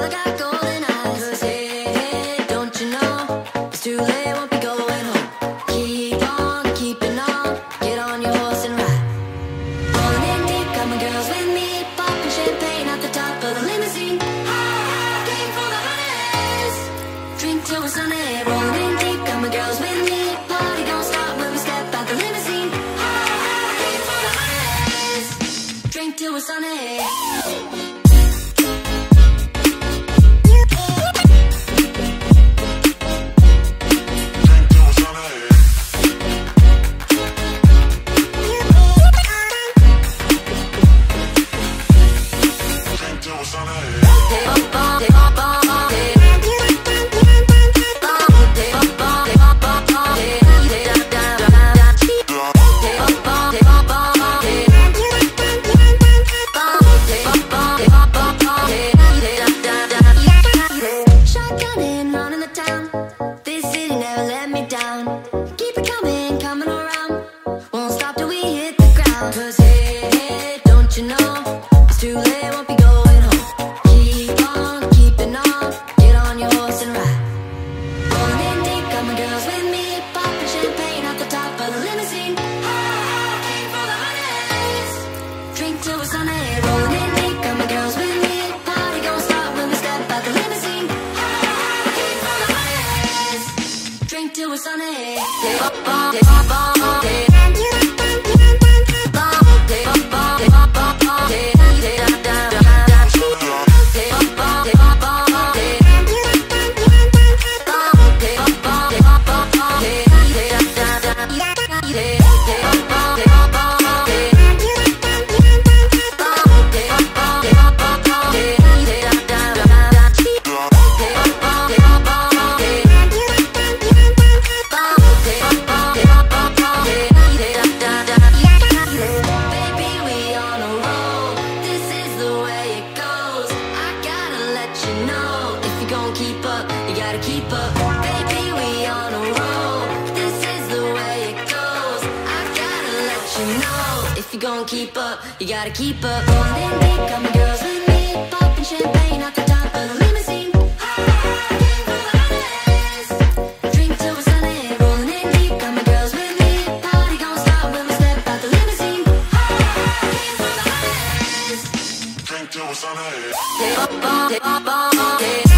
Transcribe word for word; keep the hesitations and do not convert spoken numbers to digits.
I got golden eyes. 'Cause hey, hey, don't you know it's too late, won't be going home. Keep on keeping on, get on your horse and ride. Rolling in deep, got my girls with me, popping champagne at the top of the limousine. Came for the honeys, drink till we're sunny. Rolling in deep, got my girls with me, party don't stop when we step out the limousine. Came for the honeys, drink till we're sunny. Shotgunning, running the town. This city never let me down. Keep it coming, coming around. Won't stop till we hit the ground. 'Cause hey, hey, don't you know it's too late, won't be going home. Keep on keeping on, get on your horse and ride. Rolling in deep, got my girls with me, popping champagne at the top of the limousine. Came for the honeys, drink till we're sunny. Rolling in deep, got my girls with me, party don't stop when we step out the limousine. Came for the honeys, drink till we're sunny. Up on, up on, up on. Keep up, you gotta keep up. Baby, we on a roll. This is the way it goes. I gotta let you know. If you're gonna keep up, you gotta keep up. Rolling in deep, got my girls with me, popping champagne at the top of the limousine. Came for the honeys, drink till we're sunny. Rolling in deep, got my girls with me, party don't stop when we step out the limousine. Came for the honeys, drink till we're sunny. Up on, up on, up on.